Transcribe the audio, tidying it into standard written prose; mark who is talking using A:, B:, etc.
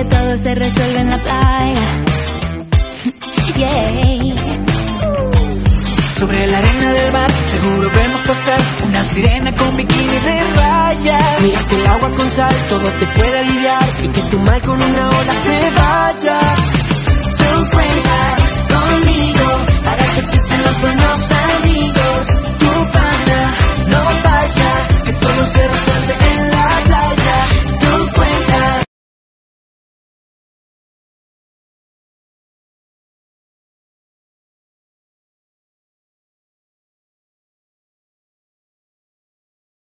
A: todo se resuelve en la playa. Yeah.
B: Sobre la arena del mar seguro vemos pasar una sirena con bikini de rayas. Mira que el agua con sal todo te puede aliviar y que tu mal con una ola se vaya.
A: Tú cuentas